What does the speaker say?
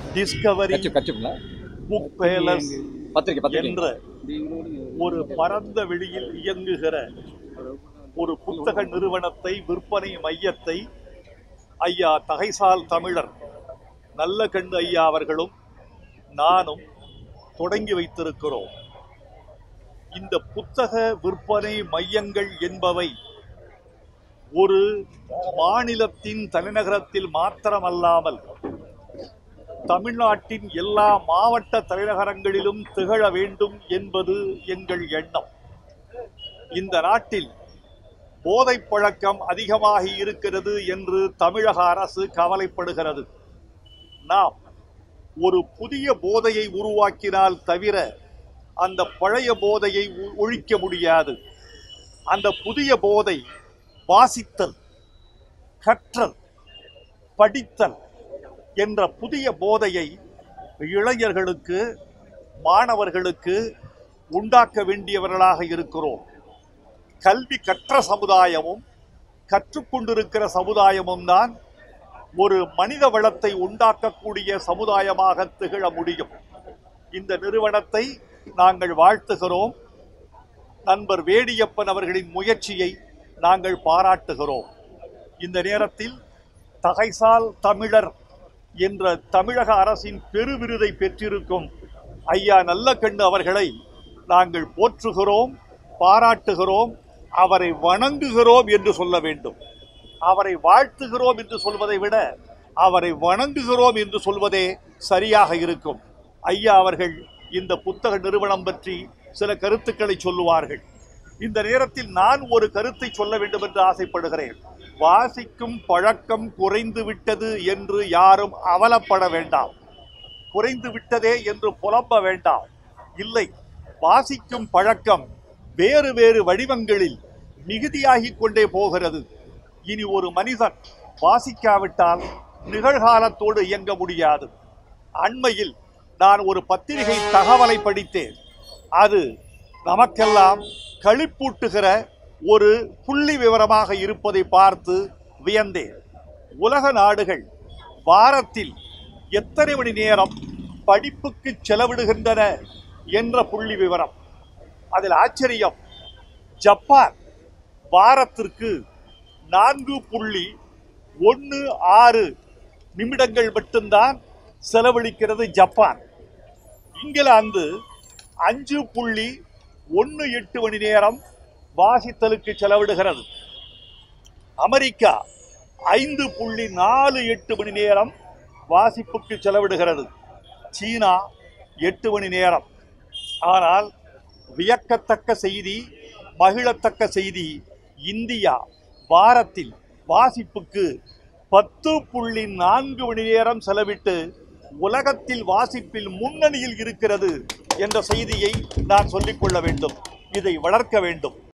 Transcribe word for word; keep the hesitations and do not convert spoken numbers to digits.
Discovery book palace என்ற ஒரு பரந்த வெளியில் இயங்குகிற ஒரு புத்தக நிறுவனத்தை, விற்பனை மையத்தை ஐயா தகைசால் தமிழர் நல்ல கண்டு ஐயா அவர்களும் நானும் தொடங்கி வைத்திருக்கிறோம். இந்த புத்தக விற்பனை மையங்கள் என்பவை ஒரு மாநிலத்தின் தலைநகரத்தில் மாத்திரமல்லாமல் தமிழ்நாட்டின் எல்லா மாவட்ட தலைநகரங்களிலும் திகழ வேண்டும் என்பது எங்கள் எண்ணம். இந்த நாட்டில் போதைப் பழக்கம் அதிகமாகி இருக்கிறது என்று தமிழக அரசு கவலைப்படுகிறது. நாம் ஒரு புதிய போதையை உருவாக்கினால் தவிர அந்த பழைய போதையை ஒழிக்க முடியாது. அந்த புதிய போதை வாசித்தல், கற்றல், படித்தல் என்ற புதிய போதையை இளைஞர்களுக்கு, மாணவர்களுக்கு உண்டாக்க வேண்டியவர்களாக இருக்கிறோம். கல்வி கற்ற சமுதாயமும் கற்றுக்கொண்டிருக்கிற சமுதாயமும் தான் ஒரு மனித வளத்தை உண்டாக்கக்கூடிய சமுதாயமாக திகழ முடியும். இந்த நிறுவனத்தை நாங்கள் வாழ்த்துகிறோம். நண்பர் வேடியப்பன் அவர்களின் முயற்சியை நாங்கள் பாராட்டுகிறோம். இந்த நேரத்தில் தகைசால் தமிழர் என்ற தமிழக அரசின் பெருவிருதை பெற்றிருக்கும் ஐயா நல்லக்கண்ணு அவர்களை நாங்கள் போற்றுகிறோம், பாராட்டுகிறோம், அவரை வணங்குகிறோம் என்று சொல்ல வேண்டும். அவரை வாழ்த்துகிறோம் என்று சொல்வதை விட அவரை வணங்குகிறோம் என்று சொல்வதே சரியாக இருக்கும். ஐயா அவர்கள் இந்த புத்தக நிறுவனம் பற்றி சில கருத்துக்களை சொல்லுவார்கள். இந்த நேரத்தில் நான் ஒரு கருத்தை சொல்ல வேண்டும் என்று ஆசைப்படுகிறேன். வாசிக்கும் பழக்கம் குறைந்து விட்டது என்று யாரும் அவலப்பட வேண்டாம். குறைந்து விட்டதே என்று புலம்ப வேண்டாம். இல்லை, வாசிக்கும் பழக்கம் வேறு வேறு வடிவங்களில் மிகுதியாகி கொண்டே போகிறது. இனி ஒரு மனிதன் வாசிக்காவிட்டால் நிகழ்காலத்தோடு இயங்க முடியாது. அண்மையில் நான் ஒரு பத்திரிகை தகவலை படித்தேன். அது நமக்கெல்லாம் களிப்பூட்டுகிற ஒரு புள்ளி விவரமாக இருப்பதை பார்த்து வியந்தேன். உலக நாடுகள் வாரத்தில் எத்தனை மணி நேரம் படிப்புக்கு செலவிடுகின்றன என்ற புள்ளி விவரம். அதில் ஆச்சரியம், ஜப்பான் வாரத்திற்கு நான்கு புள்ளி ஒன்று ஆறு நிமிடங்கள் மட்டும்தான் செலவழிக்கிறது ஜப்பான். இங்கிலாந்து அஞ்சு புள்ளி ஒன்று எட்டு மணி நேரம் வாசித்தலுக்கு செலவிடுகிறது. அமெரிக்கா ஐந்து புள்ளி நாலு எட்டு மணி நேரம் வாசிப்புக்கு செலவிடுகிறது. சீனா எட்டு மணி நேரம். ஆனால் வியக்கத்தக்க செய்தி, மகிழத்தக்க செய்தி, இந்தியா வாரத்தில் வாசிப்புக்கு பத்து புள்ளி நான்கு மணி நேரம் செலவிட்டு உலகத்தில் வாசிப்பில் முன்னணியில் இருக்கிறது என்ற செய்தியை நான் சொல்லிக்கொள்ள வேண்டும். இதை வளர்க்க வேண்டும்.